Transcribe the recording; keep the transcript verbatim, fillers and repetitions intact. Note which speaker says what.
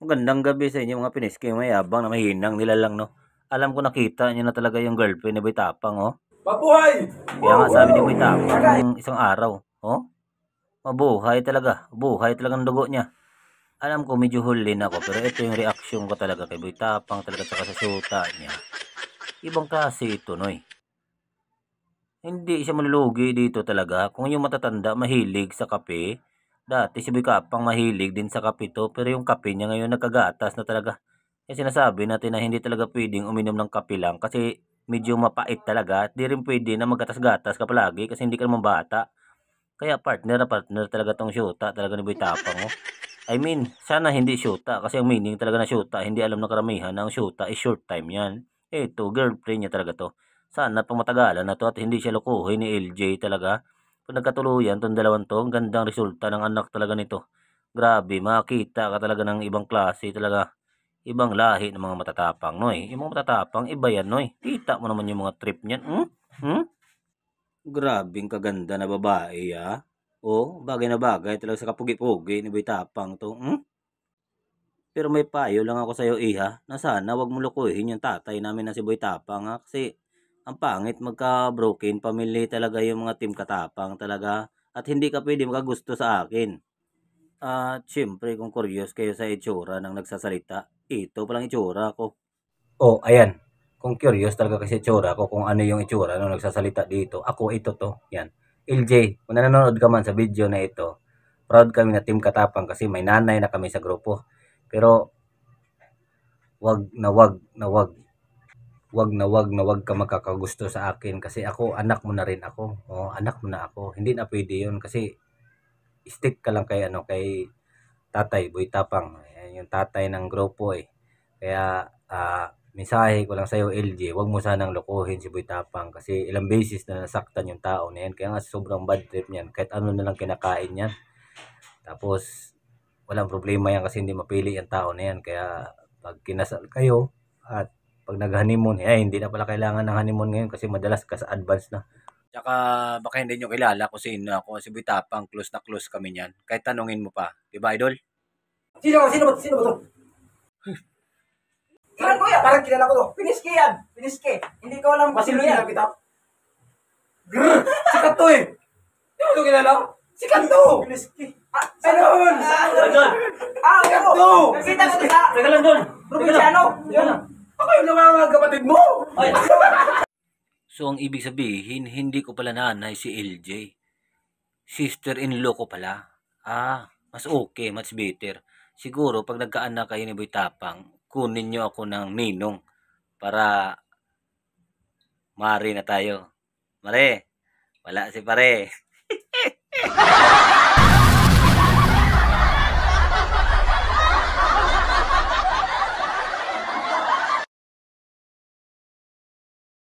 Speaker 1: Magandang gabi sa inyo mga piniski, mayabang na mahinang nila lang, no? Alam ko nakita niyo na talaga yung girlfriend ni Boy Tapang, oh.
Speaker 2: Mabuhay!
Speaker 1: Kaya nga sabi ni Boy Tapang nung isang araw, oh, mabuhay talaga, buhay talagang dugo niya. Alam ko medyo hulin ako, pero ito yung reaksyon ko talaga kay Boy Tapang talaga tsaka sa syuta niya. Ibang klase ito, noy. Hindi siya malulugi dito talaga. Kung yung matatanda mahilig sa kape, dati si Boy Tapang mahilig din sa kape to, pero yung kape niya ngayon nagkagatas na talaga. Kaya sinasabi natin na hindi talaga pwedeng uminom ng kape lang kasi medyo mapait talaga at di rin pwede na maggatas-gatas ka palagi kasi hindi ka naman bata. Kaya partner na partner talaga tong syuta talaga ni Boy Tapang, oh. I mean, sana hindi syuta kasi ang meaning talaga na syuta, hindi alam ng karamihan na ang syuta is short time yan. Ito, girlfriend niya talaga to. Sana pang matagalan na to at hindi siya lokohin ni L J talaga. Kung nagkatuluyan tong dalawang to, ang gandang resulta ng anak talaga nito. Grabe, makita ka talaga ng ibang klase talaga. Ibang lahi ng mga matatapang, noy. Yung mga matatapang, iba yan, noy. Kita mo naman yung mga trip niyan. Hmm? Hmm? Grabing kaganda na babae, ah. Oh, bagay na bagay talaga sa kapugi-pugi ni Boy Tapang to. Hmm? Pero may payo lang ako sa iyo, iha, na sana wag mo lukuhin yung tatay namin na si Boy Tapang, ha? Kasi ang pangit magka-broken family talaga yung mga team Katapang talaga. At hindi ka pwede makagusto sa akin. At syempre, kung curious kayo sa itsura ng nagsasalita, ito palang itsura ko. Oh, ayan. Kung curious talaga kasi itsura ko kung ano yung itsura nung nagsasalita dito, ako ito to. Yan. L J, kung nanonood ka man sa video na ito, proud kami na Team Katapang kasi may nanay na kami sa grupo. Pero wag na wag na wag wag na wag na wag ka magkakagusto sa akin kasi ako anak mo na rin ako. Oh, anak mo na ako. Hindi na pwede 'yun kasi stick ka lang kay ano kay Tatay Boy Tapang. Ayan yung tatay ng grupo eh. Kaya ah mensahe ko lang sa iyo L J, wag mo sanang lokohin si Boy Tapang kasi ilang beses na nasaktan yung tao na yan. Kaya nga sobrang bad trip niyan. Kahit ano na lang kinakain niyan. Tapos walang problema yan kasi hindi mapili yung tao na yan. Kaya pag kinasal kayo at pag nag-honeymoon, eh hindi na pala kailangan ng honeymoon ngayon kasi madalas ka sa advance na. Tsaka baka hindi nyo kilala kung sino ako. Si Boy Tapang, close na close kami niyan. Kahit tanungin mo pa. Diba, idol?
Speaker 2: Sino? Sino ba? Sino ba to? Kilala ko yan. Parang kilala ko to. Piniski yan. Piniski. Hindi ko alam kung sino yan. Kita. Grrr! Sikat to eh. Sino mo to kilala? Sikat to. Piniski. Ah, ayun!
Speaker 1: Idol!
Speaker 2: Ah, sikat to. Nakita ko to sa
Speaker 1: Teka lang, Don!
Speaker 2: probinsyano. Yun. Ako yung mga kapatid mo.
Speaker 1: Ay. So, ang ibig sabihin, hindi ko pala nanay si L J. Sister-in-law ko pala. Ah, mas okay, much better. Siguro, pag nagkaanak kayo ni Boy Tapang, kunin nyo ako ng ninong para mari na tayo. Mare, wala si pare.